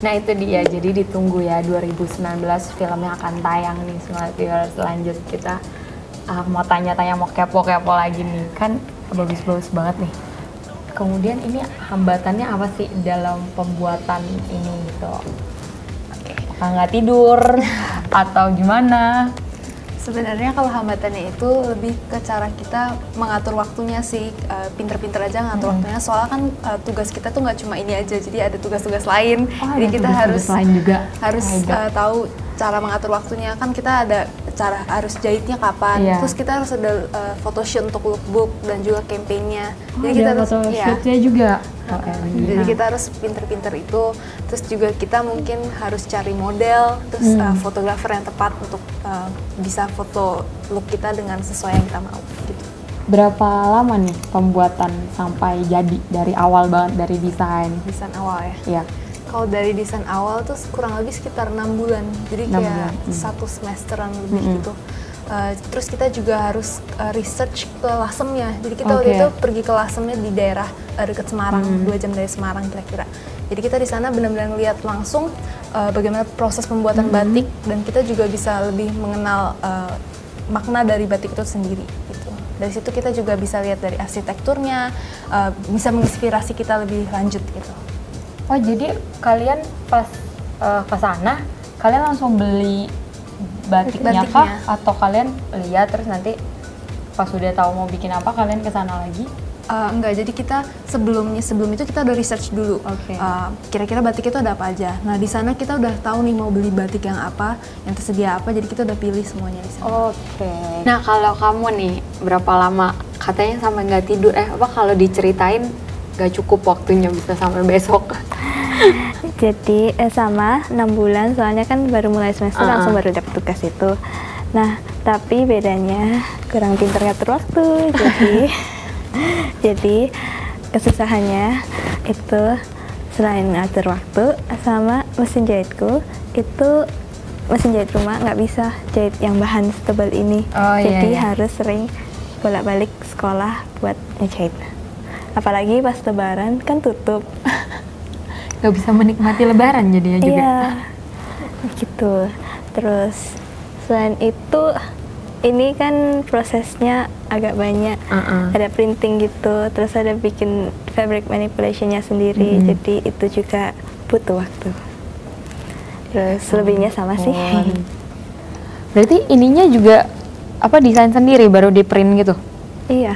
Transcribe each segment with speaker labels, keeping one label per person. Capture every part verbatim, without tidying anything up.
Speaker 1: Nah itu dia, jadi ditunggu ya dua ribu sembilan belas filmnya akan tayang nih Smart Viewers. Lanjut kita uh, mau tanya-tanya, mau kepo-kepo lagi nih, kan bagus-bagus banget nih. Kemudian ini hambatannya apa sih dalam pembuatan ini gitu? Apakah nggak tidur atau gimana?
Speaker 2: Sebenarnya kalau hambatannya itu lebih ke cara kita mengatur waktunya sih, uh, pinter-pinter aja ngatur hmm. waktunya. Soalnya kan uh, tugas kita tuh nggak cuma ini aja, jadi ada tugas-tugas lain.
Speaker 1: Oh,
Speaker 2: jadi kita harus
Speaker 1: lain juga.
Speaker 2: harus uh, tahu cara mengatur waktunya. Kan kita ada cara harus jahitnya kapan, yeah. terus kita harus ada uh, photoshoot untuk lookbook dan juga campaignnya.
Speaker 1: Oh,
Speaker 2: jadi kita harus
Speaker 1: photoshootnya ya. juga.
Speaker 2: Uh, okay. Jadi kita harus pinter-pinter itu. Terus juga kita mungkin harus cari model, terus hmm. uh, fotografer yang tepat untuk uh, bisa foto look kita dengan sesuai yang kita mau. Gitu.
Speaker 1: Berapa lama nih pembuatan sampai jadi dari awal banget, dari desain?
Speaker 2: Desain awal ya?
Speaker 1: Iya.
Speaker 2: Kalau dari desain awal tuh kurang lebih sekitar enam bulan, jadi kayak bulan. Hmm. satu semesteran lebih hmm. gitu. Uh, terus kita juga harus uh, research ke lasemnya. Jadi kita okay. waktu itu pergi ke lasemnya di daerah uh, dekat Semarang, hmm. dua jam dari Semarang kira-kira. Jadi kita di sana benar-benar lihat langsung uh, bagaimana proses pembuatan hmm. batik, dan kita juga bisa lebih mengenal uh, makna dari batik itu sendiri. Gitu. Dari situ kita juga bisa lihat dari arsitekturnya, uh, bisa menginspirasi kita lebih lanjut gitu.
Speaker 1: Oh jadi kalian pas uh, ke sana, kalian langsung beli batiknya, batiknya kah? Atau kalian lihat terus nanti pas sudah tahu mau bikin apa kalian ke sana lagi?
Speaker 2: Uh, enggak, jadi kita sebelumnya sebelum itu kita udah research dulu.
Speaker 1: Okay.
Speaker 2: Uh, kira-kira batik itu ada apa aja. Nah di sana kita udah tahu nih mau beli batik yang apa, yang tersedia apa. Jadi kita udah pilih semuanya di sana.
Speaker 1: Oke. Okay. Nah kalau kamu nih berapa lama? Katanya sampai nggak tidur. Eh apa kalau diceritain nggak cukup waktunya bisa sampai besok?
Speaker 3: Jadi eh, sama enam bulan, soalnya kan baru mulai semester uh-uh. langsung baru dapat tugas itu. Nah tapi bedanya kurang pinter ngatur waktu. Jadi jadi kesusahannya itu selain ngatur waktu sama mesin jahitku, itu mesin jahit rumah nggak bisa jahit yang bahan setebal ini.
Speaker 1: Oh,
Speaker 3: jadi
Speaker 1: iya, iya.
Speaker 3: harus sering bolak-balik sekolah buat ngejahit. Apalagi pas lebaran kan tutup.
Speaker 1: Gak bisa menikmati lebaran jadinya juga.
Speaker 3: Iya, gitu. Terus selain itu, ini kan prosesnya agak banyak. Uh-uh. Ada printing gitu, terus ada bikin fabric manipulationnya sendiri. Mm-hmm. Jadi itu juga butuh waktu. Terus oh, lebihnya sama oh. sih.
Speaker 1: Berarti ininya juga apa desain sendiri baru di print gitu?
Speaker 3: Iya.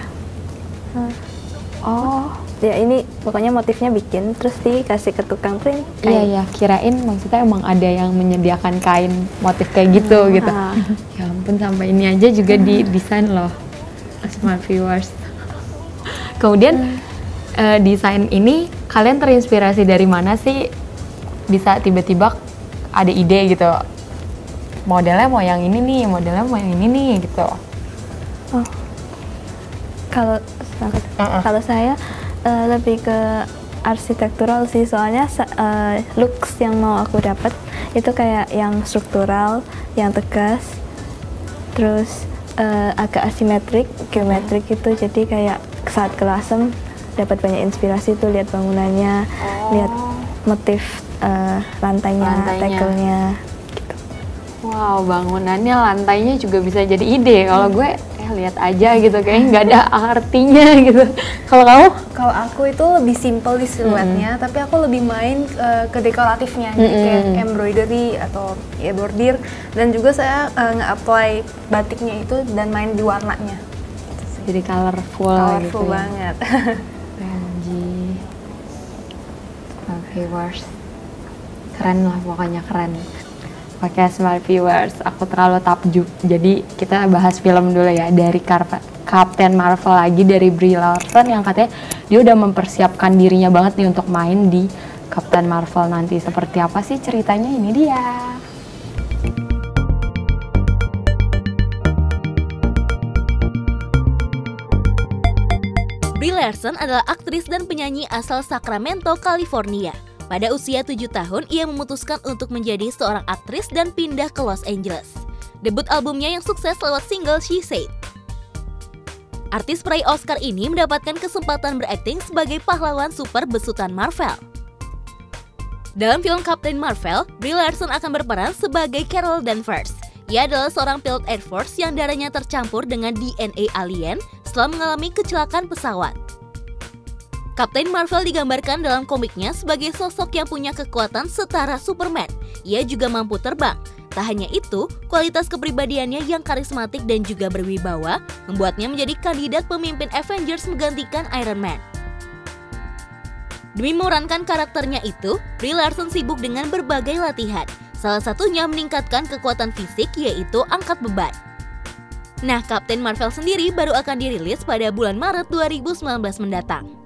Speaker 3: Oh. Ya ini pokoknya motifnya bikin terus dikasih ke tukang print.
Speaker 1: Iya ya, kirain maksudnya emang ada yang menyediakan kain motif kayak gitu hmm, gitu. Ah. Ya ampun sampai ini aja juga hmm. didesain loh, Smart Viewers. Kemudian hmm. uh, desain ini kalian terinspirasi dari mana sih? Bisa tiba-tiba ada ide gitu. Modelnya mau yang ini nih, modelnya mau yang ini nih gitu.
Speaker 3: Oh. Kalau uh-uh. kalau saya Uh, lebih ke arsitektural sih, soalnya uh, looks yang mau aku dapat itu kayak yang struktural, yang tegas, terus uh, agak asimetrik, geometrik gitu. Jadi kayak saat ke lasem dapat banyak inspirasi tuh, lihat bangunannya, oh. lihat motif uh, lantainya, lantainya. tegelnya. Gitu.
Speaker 1: Wow, bangunannya, lantainya juga bisa jadi ide. Kalau gue eh, lihat aja gitu, kayaknya nggak ada artinya gitu. Kalau kamu?
Speaker 2: Kalau aku itu lebih simple di siluetnya, mm-hmm. tapi aku lebih main uh, ke dekoratifnya, mm-hmm. jadi kayak embroidery atau ya bordir, dan juga saya uh, nge-apply batiknya itu dan main di warnanya.
Speaker 1: Jadi colorful,
Speaker 2: colorful
Speaker 1: gitu
Speaker 2: banget.
Speaker 1: Ya. Smart Viewers, keren lah pokoknya keren. Oke Smart Viewers, aku terlalu takjub. Jadi kita bahas film dulu ya, dari Carpe Captain Marvel lagi, dari Brie Larson yang katanya dia udah mempersiapkan dirinya banget nih untuk main di Captain Marvel nanti. Seperti apa sih ceritanya? Ini dia.
Speaker 4: Brie Larson adalah aktris dan penyanyi asal Sacramento, California. Pada usia tujuh tahun, ia memutuskan untuk menjadi seorang aktris dan pindah ke Los Angeles. Debut albumnya yang sukses lewat single She Said. Artis peraih Oscar ini mendapatkan kesempatan berakting sebagai pahlawan super besutan Marvel. Dalam film Captain Marvel, Brie Larson akan berperan sebagai Carol Danvers. Ia adalah seorang pilot Air Force yang darahnya tercampur dengan D N A alien setelah mengalami kecelakaan pesawat. Captain Marvel digambarkan dalam komiknya sebagai sosok yang punya kekuatan setara Superman. Ia juga mampu terbang. Tak hanya itu, kualitas kepribadiannya yang karismatik dan juga berwibawa membuatnya menjadi kandidat pemimpin Avengers menggantikan Iron Man. Demi memerankan karakternya itu, Brie Larson sibuk dengan berbagai latihan. Salah satunya meningkatkan kekuatan fisik, yaitu angkat beban. Nah, Captain Marvel sendiri baru akan dirilis pada bulan Maret dua ribu sembilan belas mendatang.